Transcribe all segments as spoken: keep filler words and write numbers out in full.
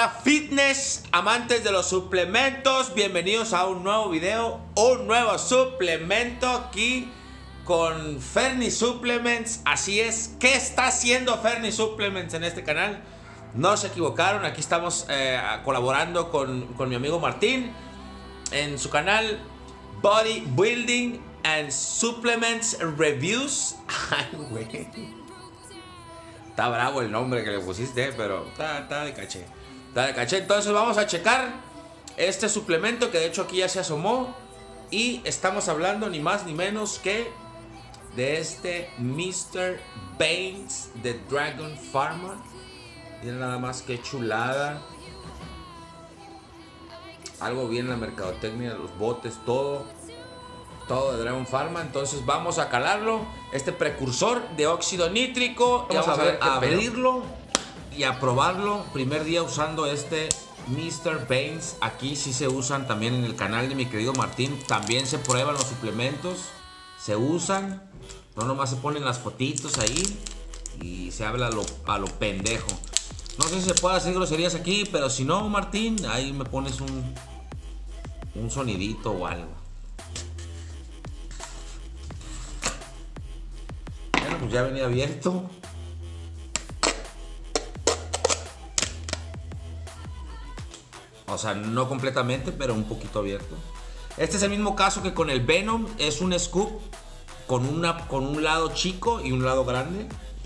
Era Fitness, amantes de los suplementos, bienvenidos a un nuevo video, un nuevo suplemento aquí con Fernie Supplements. Así es, ¿qué está haciendo Fernie Supplements en este canal? No se equivocaron, aquí estamos eh, colaborando con, con mi amigo Martín en su canal Bodybuilding and Supplements Reviews. Ay, güey. Está bravo el nombre que le pusiste, pero está, está de caché. Está de caché. Entonces vamos a checar este suplemento que de hecho aquí ya se asomó. Y estamos hablando ni más ni menos que de este mister Baines de Dragon Pharma. Miren nada más que chulada. Algo bien en la mercadotecnia, los botes, todo. Todo de Dragon Pharma. Entonces vamos a calarlo. Este precursor de óxido nítrico. Vamos, vamos a, ver, a abrirlo y a probarlo. Primer día usando este mister Baines. Aquí sí se usan también en el canal de mi querido Martín. También se prueban los suplementos. Se usan. No nomás se ponen las fotitos ahí y se habla a lo, a lo pendejo. No sé si se puede hacer groserías aquí, pero si no, Martín, ahí me pones un, un sonidito o algo. Bueno, pues ya venía abierto. O sea, no completamente, pero un poquito abierto. Este es el mismo caso que con el Venom. Es un scoop con, una, con un lado chico y un lado grande.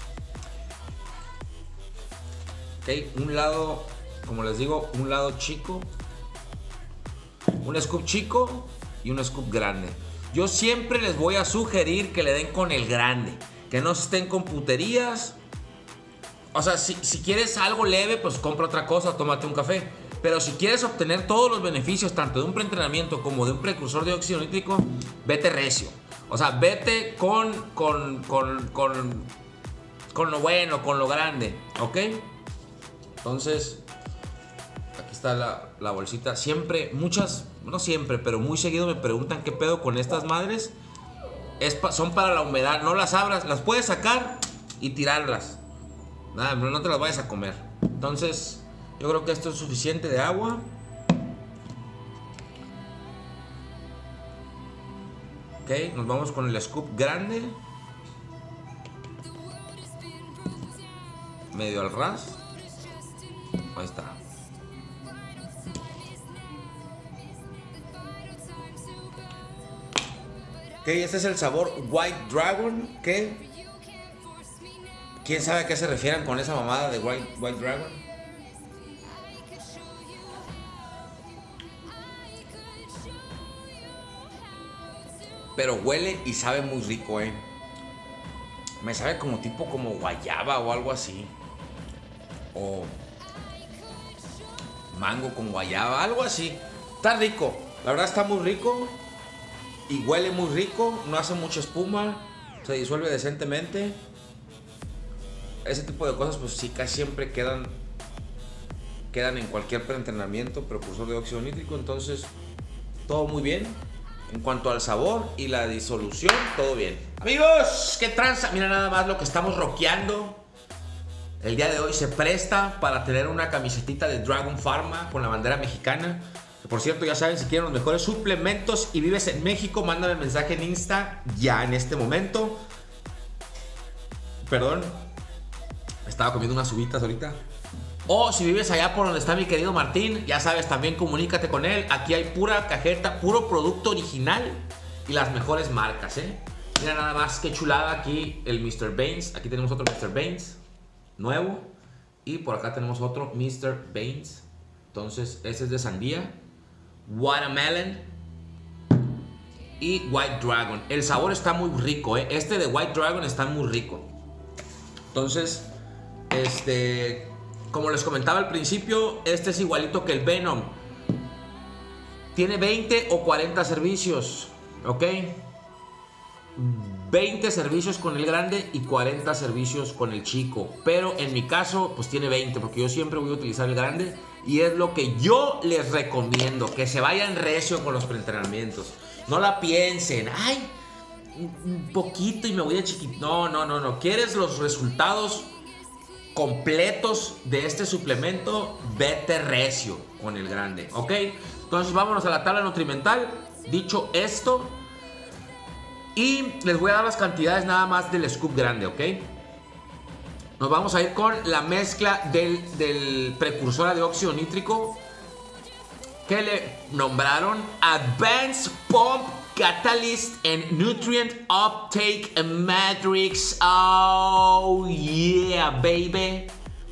Okay, un lado, como les digo, un lado chico, un scoop chico y un scoop grande. Yo siempre les voy a sugerir que le den con el grande, que no estén con puterías. O sea, si, si quieres algo leve, pues compra otra cosa, tómate un café. Pero si quieres obtener todos los beneficios, tanto de un preentrenamiento como de un precursor de óxido nítrico, vete recio. O sea, vete con, con, con, con, con lo bueno, con lo grande, ¿ok? Entonces, aquí está la, la bolsita. Siempre, muchas, no siempre, pero muy seguido me preguntan qué pedo con estas madres. Es pa, son para la humedad, no las abras, las puedes sacar y tirarlas. Nada, no te las vayas a comer. Entonces, yo creo que esto es suficiente de agua. Ok, nos vamos con el scoop grande. Medio al ras. Ahí está. Ok, este es el sabor White Dragon. ¿Qué? ¿Quién sabe a qué se refieren con esa mamada de White, White Dragon? Pero huele y sabe muy rico, eh. Me sabe como tipo como guayaba o algo así. O mango con guayaba, algo así. Está rico, la verdad está muy rico. Y huele muy rico, no hace mucha espuma, se disuelve decentemente. Ese tipo de cosas pues sí casi siempre quedan Quedan en cualquier preentrenamiento, precursor de óxido nítrico. Entonces todo muy bien. En cuanto al sabor y la disolución, todo bien. Amigos, qué tranza. Mira nada más lo que estamos rockeando. El día de hoy se presta para tener una camisetita de Dragon Pharma con la bandera mexicana. Que por cierto, ya saben, si quieren los mejores suplementos y vives en México, mándame mensaje en Insta ya en este momento. Perdón, estaba comiendo unas uvitas ahorita. O si vives allá por donde está mi querido Martín, ya sabes, también comunícate con él. Aquí hay pura cajeta, puro producto original y las mejores marcas, ¿eh? Mira nada más qué chulada aquí el mister Baines. Aquí tenemos otro mister Baines nuevo. Y por acá tenemos otro mister Baines. Entonces, este es de sandía, watermelon y White Dragon. El sabor está muy rico, ¿eh? Este de White Dragon está muy rico. Entonces, este... como les comentaba al principio, este es igualito que el Venom. Tiene veinte o cuarenta servicios, ¿ok? veinte servicios con el grande y cuarenta servicios con el chico. Pero en mi caso, pues tiene veinte, porque yo siempre voy a utilizar el grande. Y es lo que yo les recomiendo, que se vayan recio con los preentrenamientos. No la piensen, ay, un poquito y me voy a chiquitar. No, no, no, no. ¿Quieres los resultados completos de este suplemento, vete recio con el grande, ¿ok? Entonces vámonos a la tabla nutrimental. Dicho esto, y les voy a dar las cantidades nada más del scoop grande, ¿ok? Nos vamos a ir con la mezcla del, del precursor de óxido nítrico que le nombraron Advanced Pump Catalyst and Nutrient Uptake Matrix. Oh yeah, baby.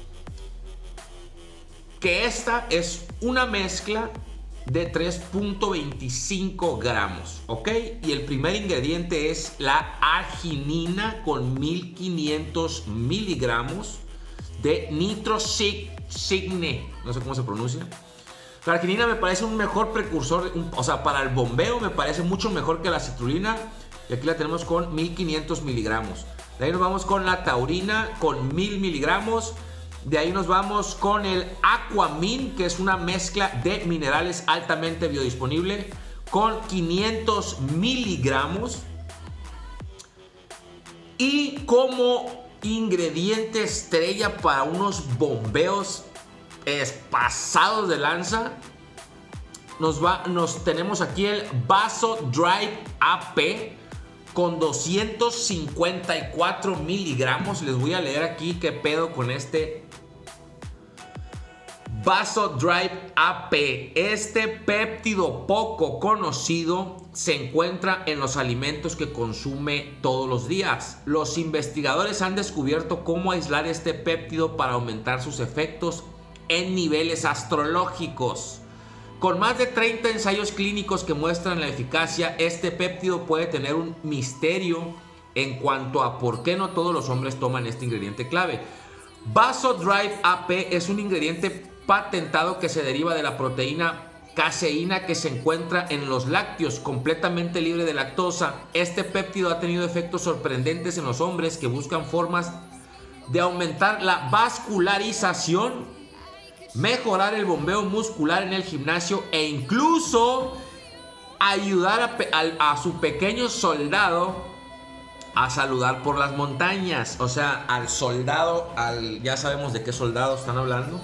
Que esta es una mezcla de tres punto veinticinco gramos, ¿ok? Y el primer ingrediente es la arginina con mil quinientos miligramos de nitrosigne, no sé cómo se pronuncia. La arginina me parece un mejor precursor, un, o sea, para el bombeo me parece mucho mejor que la citrulina. Y aquí la tenemos con mil quinientos miligramos. De ahí nos vamos con la taurina con mil miligramos. De ahí nos vamos con el Aquamin, que es una mezcla de minerales altamente biodisponible, con quinientos miligramos. Y como ingrediente estrella para unos bombeos es pasados de lanza, nos va, nos tenemos aquí el Vasodrive A P con doscientos cincuenta y cuatro miligramos. Les voy a leer aquí qué pedo con este Vasodrive A P. Este péptido poco conocido se encuentra en los alimentos que consume todos los días. Los investigadores han descubierto cómo aislar este péptido para aumentar sus efectos en niveles astrológicos. Con más de treinta ensayos clínicos que muestran la eficacia, este péptido puede tener un misterio en cuanto a por qué no todos los hombres toman este ingrediente clave. Vasodrive A P es un ingrediente patentado que se deriva de la proteína caseína que se encuentra en los lácteos, completamente libre de lactosa. Este péptido ha tenido efectos sorprendentes en los hombres que buscan formas de aumentar la vascularización, mejorar el bombeo muscular en el gimnasio e incluso ayudar a, a, a su pequeño soldado a saludar por las montañas. O sea, al soldado, al, ya sabemos de qué soldado están hablando.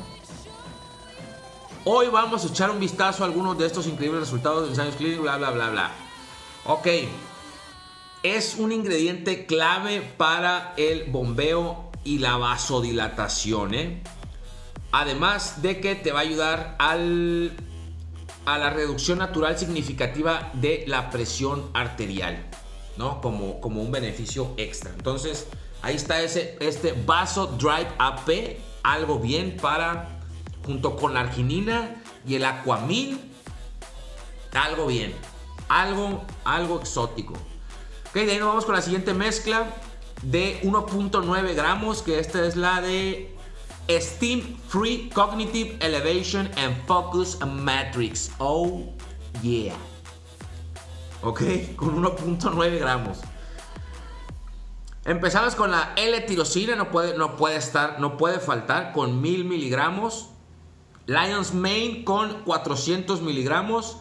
Hoy vamos a echar un vistazo a algunos de estos increíbles resultados de ensayos clínicos, bla, bla, bla, bla. Ok, es un ingrediente clave para el bombeo y la vasodilatación, ¿eh? Además de que te va a ayudar al, a la reducción natural significativa de la presión arterial, ¿no? Como, como un beneficio extra. Entonces, ahí está ese, este Vasodrive A P, algo bien para, junto con la arginina y el Aquamin, algo bien, algo, algo exótico. Ok, de ahí nos vamos con la siguiente mezcla de uno punto nueve gramos, que esta es la de Steam Free Cognitive Elevation and Focus Matrix. Oh yeah. Ok, con uno punto nueve gramos. Empezamos con la L-tirosina, no puede, no puede estar, no puede faltar, con mil miligramos. Lion's Mane con cuatrocientos miligramos.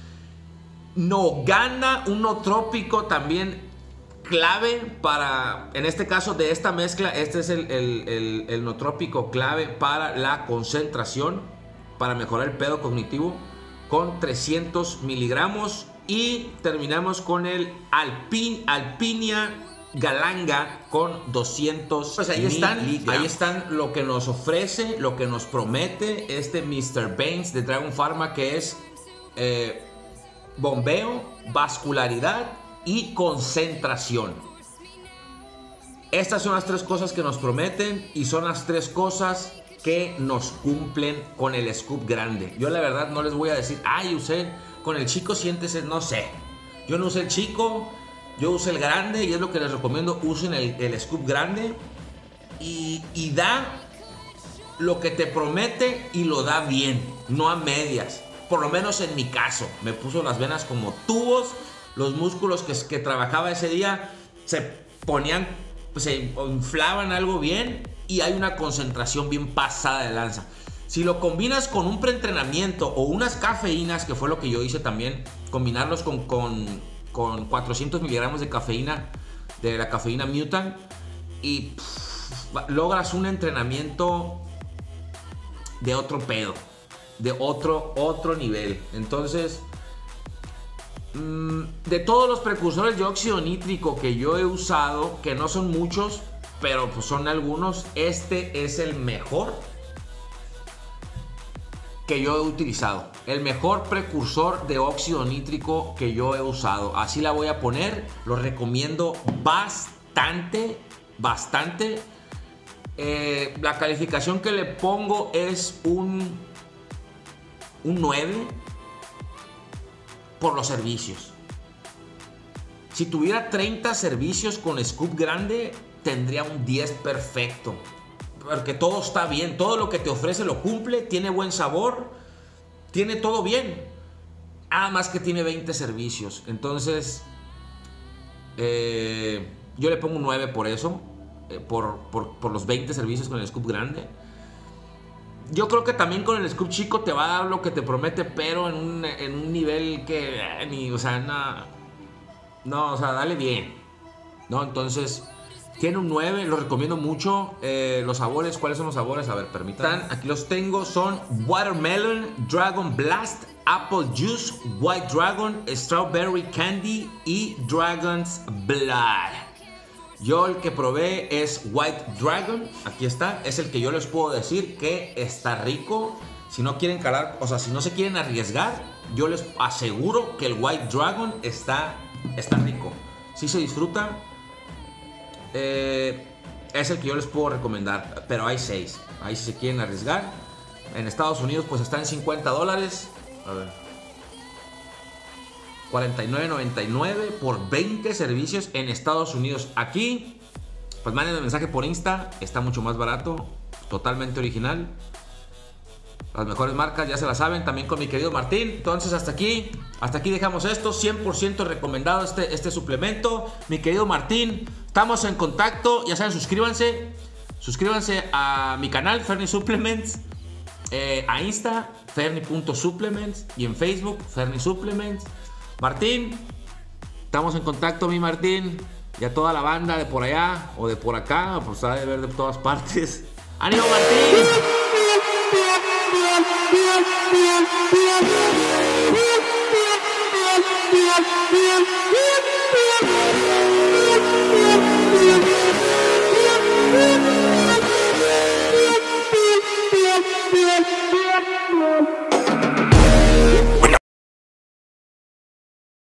Nogana, un nootrópico también clave para, en este caso de esta mezcla, este es el, el, el, el nootrópico clave para la concentración, para mejorar el pedo cognitivo, con trescientos miligramos. Y terminamos con el Alpin, Alpinia Galanga con doscientos. Pues ahí están, ahí están lo que nos ofrece, lo que nos promete este mister Baines de Dragon Pharma, que es eh, bombeo, vascularidad y concentración. Estas son las tres cosas que nos prometen y son las tres cosas que nos cumplen con el scoop grande. Yo la verdad no les voy a decir, ay, usé con el chico, siéntese, no sé. Yo no usé el chico, yo usé el grande y es lo que les recomiendo. Usen el, el scoop grande y, y da lo que te promete y lo da bien, no a medias. Por lo menos en mi caso, me puso las venas como tubos. Los músculos que, que trabajaba ese día se ponían, se inflaban algo bien y hay una concentración bien pasada de lanza. Si lo combinas con un preentrenamiento o unas cafeínas, que fue lo que yo hice también, combinarlos con, con, con cuatrocientos miligramos de cafeína, de la cafeína Mutant, y pff, logras un entrenamiento de otro pedo, de otro, otro nivel. Entonces, mmm, de todos los precursores de óxido nítrico que yo he usado, que no son muchos, pero pues son algunos, este es el mejor que yo he utilizado. El mejor precursor de óxido nítrico que yo he usado. Así la voy a poner. Lo recomiendo bastante, bastante. Eh, la calificación que le pongo es un, un nueve por los servicios. Si tuviera treinta servicios con scoop grande, tendría un diez perfecto. Porque todo está bien, todo lo que te ofrece lo cumple, tiene buen sabor, tiene todo bien. Ah, más que tiene veinte servicios. Entonces, eh, yo le pongo un nueve por eso, eh, por, por, por los veinte servicios con el scoop grande. Yo creo que también con el scoop chico te va a dar lo que te promete, pero en un, en un nivel que, eh, ni, o sea, no, no, o sea, dale bien, ¿no? Entonces... tiene un nueve, lo recomiendo mucho. Eh, los sabores, ¿cuáles son los sabores? A ver, permítanme. Aquí los tengo, son Watermelon, Dragon Blast, Apple Juice, White Dragon, Strawberry Candy y Dragon's Blood. Yo el que probé es White Dragon, aquí está. Es el que yo les puedo decir que está rico. Si no quieren calar, o sea, si no se quieren arriesgar, yo les aseguro que el White Dragon está, está rico. Sí se disfruta. Eh, es el que yo les puedo recomendar, pero hay seis. Ahí si se quieren arriesgar. En Estados Unidos pues está en cincuenta dólares. A ver. cuarenta y nueve noventa y nueve por veinte servicios en Estados Unidos. Aquí, pues manden un mensaje por Insta. Está mucho más barato. Totalmente original. Las mejores marcas ya se las saben. También con mi querido Martín. Entonces hasta aquí. Hasta aquí dejamos esto. cien por ciento recomendado este, este suplemento. Mi querido Martín. Estamos en contacto. Ya saben, suscríbanse. Suscríbanse a mi canal, Ferni Supplements. Eh, a Insta, ferni punto supplements. Y en Facebook, Ferni Supplements. Martín. Estamos en contacto, mi Martín. Y a toda la banda de por allá o de por acá. Pues ha de ver de todas partes. ¡Ánimo, Martín!